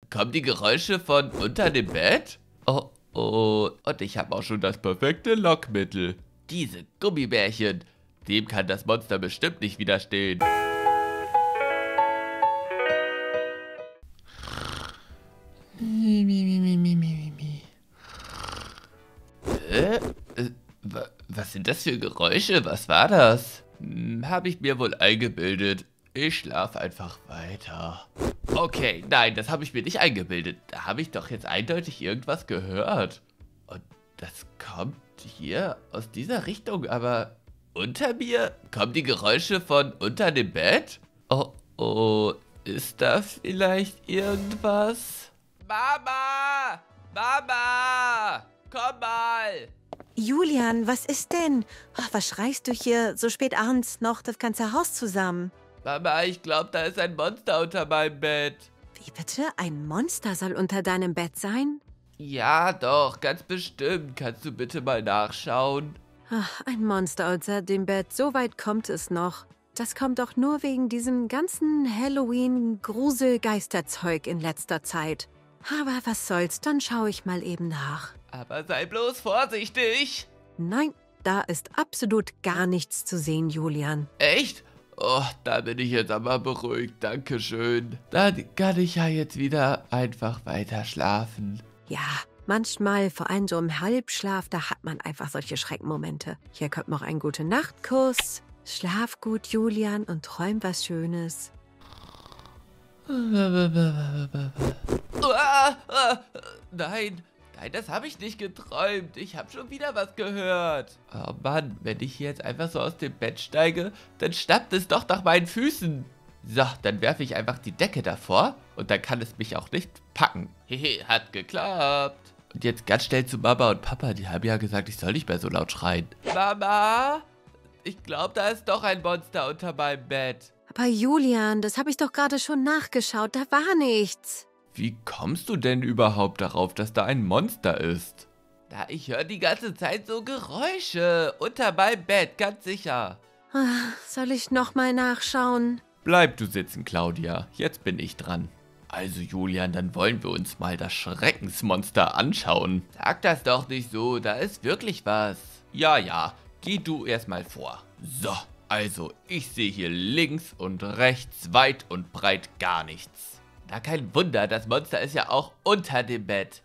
kommen die Geräusche von unter dem Bett? Oh, oh, und ich habe auch schon das perfekte Lockmittel. Diese Gummibärchen, dem kann das Monster bestimmt nicht widerstehen. Mi, mi, mi, mi, mi, mi, mi. Was sind das für Geräusche? Was war das? Habe ich mir wohl eingebildet. Ich schlafe einfach weiter. Okay, nein, das habe ich mir nicht eingebildet. Da habe ich doch jetzt eindeutig irgendwas gehört. Und das kommt hier aus dieser Richtung, aber unter mir kommen die Geräusche von unter dem Bett? Oh, oh, ist da vielleicht irgendwas? Mama! Mama! Komm mal! Julian, was ist denn? Ach, was schreist du hier so spät abends noch das ganze Haus zusammen? Mama, ich glaube, da ist ein Monster unter meinem Bett. Wie bitte? Ein Monster soll unter deinem Bett sein? Ja, doch, ganz bestimmt. Kannst du bitte mal nachschauen? Ach, ein Monster unter dem Bett, so weit kommt es noch. Das kommt doch nur wegen diesem ganzen Halloween-Grusel-Geisterzeug in letzter Zeit. Aber was soll's, dann schaue ich mal eben nach. Aber sei bloß vorsichtig. Nein, da ist absolut gar nichts zu sehen, Julian. Echt? Oh, da bin ich jetzt aber beruhigt. Dankeschön. Dann kann ich ja jetzt wieder einfach weiter schlafen. Ja, manchmal, vor allem so im Halbschlaf, da hat man einfach solche Schreckmomente. Hier kommt noch ein Gute-Nacht-Kuss. Schlaf gut, Julian, und träum was Schönes. Nein, das habe ich nicht geträumt. Ich habe schon wieder was gehört. Oh Mann, wenn ich hier jetzt einfach so aus dem Bett steige, dann schnappt es doch nach meinen Füßen. So, dann werfe ich einfach die Decke davor und dann kann es mich auch nicht packen. Hehe, hat geklappt. Und jetzt ganz schnell zu Mama und Papa. Die haben ja gesagt, ich soll nicht mehr so laut schreien. Mama, ich glaube, da ist doch ein Monster unter meinem Bett. Aber Julian, das habe ich doch gerade schon nachgeschaut, da war nichts. Wie kommst du denn überhaupt darauf, dass da ein Monster ist? Da, ich höre die ganze Zeit so Geräusche. Unter meinem Bett, ganz sicher. Soll ich nochmal nachschauen? Bleib du sitzen, Claudia. Jetzt bin ich dran. Also, Julian, dann wollen wir uns mal das Schreckensmonster anschauen. Sag das doch nicht so, da ist wirklich was. Ja, geh du erstmal vor. So, also, ich sehe hier links und rechts weit und breit gar nichts. Na, kein Wunder, das Monster ist ja auch unter dem Bett.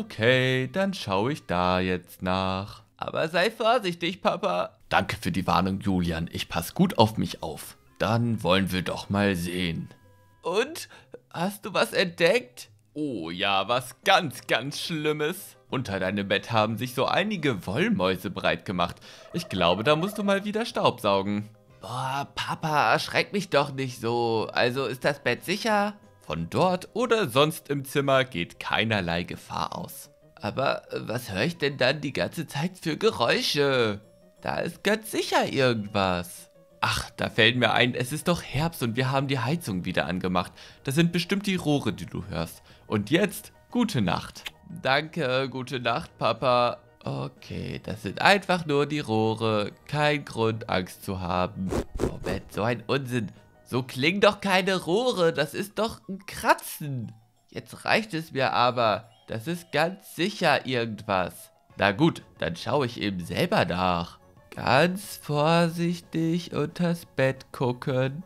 Okay, dann schaue ich da jetzt nach. Aber sei vorsichtig, Papa. Danke für die Warnung, Julian. Ich passe gut auf mich auf. Dann wollen wir doch mal sehen. Und? Hast du was entdeckt? Oh ja, was ganz, ganz Schlimmes. Unter deinem Bett haben sich so einige Wollmäuse breit gemacht. Ich glaube, da musst du mal wieder staubsaugen. Boah, Papa, erschreck mich doch nicht so. Also, ist das Bett sicher? Von dort oder sonst im Zimmer geht keinerlei Gefahr aus. Aber was höre ich denn dann die ganze Zeit für Geräusche? Da ist ganz sicher irgendwas. Ach, da fällt mir ein, es ist doch Herbst und wir haben die Heizung wieder angemacht. Das sind bestimmt die Rohre, die du hörst. Und jetzt, gute Nacht. Danke, gute Nacht, Papa. Okay, das sind einfach nur die Rohre. Kein Grund, Angst zu haben. Moment, so ein Unsinn. So klingen doch keine Rohre, das ist doch ein Kratzen. Jetzt reicht es mir aber, das ist ganz sicher irgendwas. Na gut, dann schaue ich eben selber nach. Ganz vorsichtig unters Bett gucken.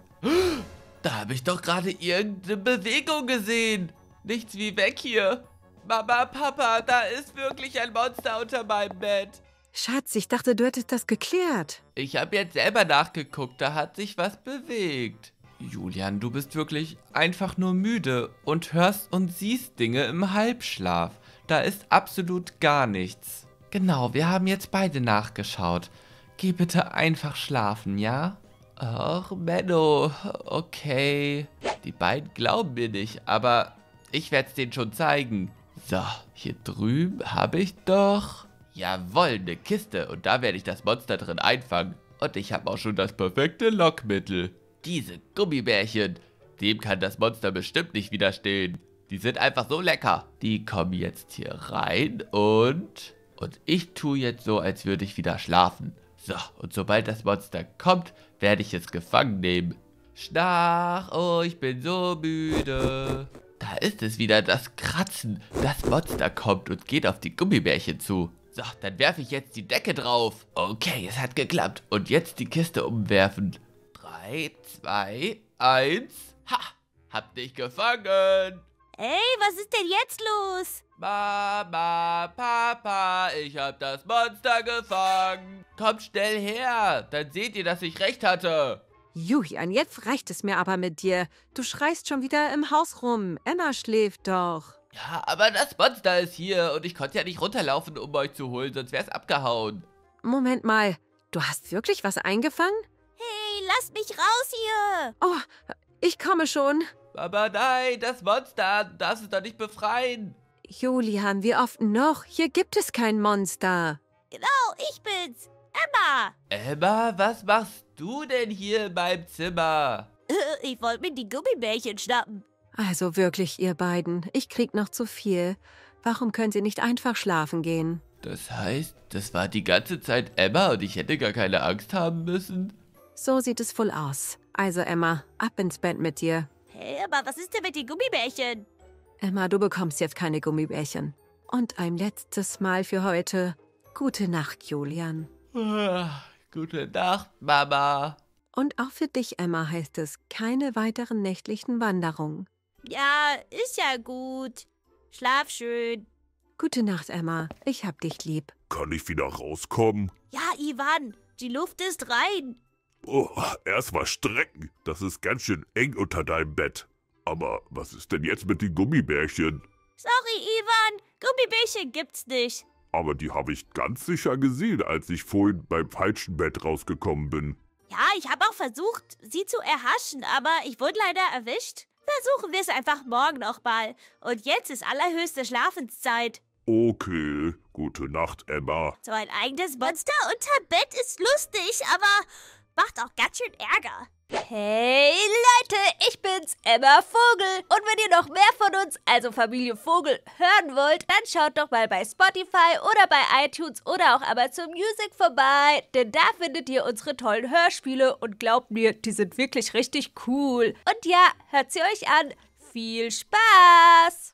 Da habe ich doch gerade irgendeine Bewegung gesehen. Nichts wie weg hier. Mama, Papa, da ist wirklich ein Monster unter meinem Bett. Schatz, ich dachte, du hättest das geklärt. Ich habe jetzt selber nachgeguckt, da hat sich was bewegt. Julian, du bist wirklich einfach nur müde und hörst und siehst Dinge im Halbschlaf. Da ist absolut gar nichts. Genau, wir haben jetzt beide nachgeschaut. Geh bitte einfach schlafen, ja? Ach, Menno, okay. Die beiden glauben mir nicht, aber ich werde es denen schon zeigen. So, hier drüben habe ich doch... Jawohl, eine Kiste und da werde ich das Monster drin einfangen. Und ich habe auch schon das perfekte Lockmittel. Diese Gummibärchen, dem kann das Monster bestimmt nicht widerstehen. Die sind einfach so lecker. Die kommen jetzt hier rein und ich tue jetzt so, als würde ich wieder schlafen. So, und sobald das Monster kommt, werde ich es gefangen nehmen. Schnarch, oh, ich bin so müde. Da ist es wieder, das Kratzen. Das Monster kommt und geht auf die Gummibärchen zu. So, dann werfe ich jetzt die Decke drauf. Okay, es hat geklappt. Und jetzt die Kiste umwerfen. 3, 2, 1. Ha! Hab dich gefangen. Ey, was ist denn jetzt los? Mama, Papa, ich hab das Monster gefangen. Kommt schnell her, dann seht ihr, dass ich recht hatte. Julian, jetzt reicht es mir aber mit dir. Du schreist schon wieder im Haus rum. Emma schläft doch. Ja, aber das Monster ist hier und ich konnte ja nicht runterlaufen, um euch zu holen, sonst wär's abgehauen. Moment mal, du hast wirklich was eingefangen? Hey, lasst mich raus hier! Oh, ich komme schon. Aber nein, das Monster, du darfst es doch nicht befreien. Julian, wie oft noch? Hier gibt es kein Monster. Genau, ich bin's! Emma! Emma, was machst du denn hier in meinem Zimmer? Ich wollte mir die Gummibärchen schnappen. Also wirklich, ihr beiden, ich krieg noch zu viel. Warum könnt ihr nicht einfach schlafen gehen? Das heißt, das war die ganze Zeit Emma und ich hätte gar keine Angst haben müssen? So sieht es wohl aus. Also Emma, ab ins Bett mit dir. Hey, aber was ist denn mit den Gummibärchen? Emma, du bekommst jetzt keine Gummibärchen. Und ein letztes Mal für heute. Gute Nacht, Julian. Gute Nacht, Mama. Und auch für dich, Emma, heißt es keine weiteren nächtlichen Wanderungen. Ja, ist ja gut. Schlaf schön. Gute Nacht, Emma. Ich hab dich lieb. Kann ich wieder rauskommen? Ja, Ivan, die Luft ist rein. Oh, erst mal strecken. Das ist ganz schön eng unter deinem Bett. Aber was ist denn jetzt mit den Gummibärchen? Sorry, Ivan, Gummibärchen gibt's nicht. Aber die habe ich ganz sicher gesehen, als ich vorhin beim falschen Bett rausgekommen bin. Ja, ich habe auch versucht, sie zu erhaschen, aber ich wurde leider erwischt. Versuchen wir es einfach morgen nochmal. Und jetzt ist allerhöchste Schlafenszeit. Okay, gute Nacht, Emma. So ein eigenes Monster unterm Bett ist lustig, aber macht auch ganz schön Ärger. Hey Leute, ich bin's, Emma Vogel. Und wenn ihr noch mehr von uns, also Familie Vogel, hören wollt, dann schaut doch mal bei Spotify oder bei iTunes oder auch Amazon Music vorbei. Denn da findet ihr unsere tollen Hörspiele und glaubt mir, die sind wirklich richtig cool. Und ja, hört sie euch an. Viel Spaß!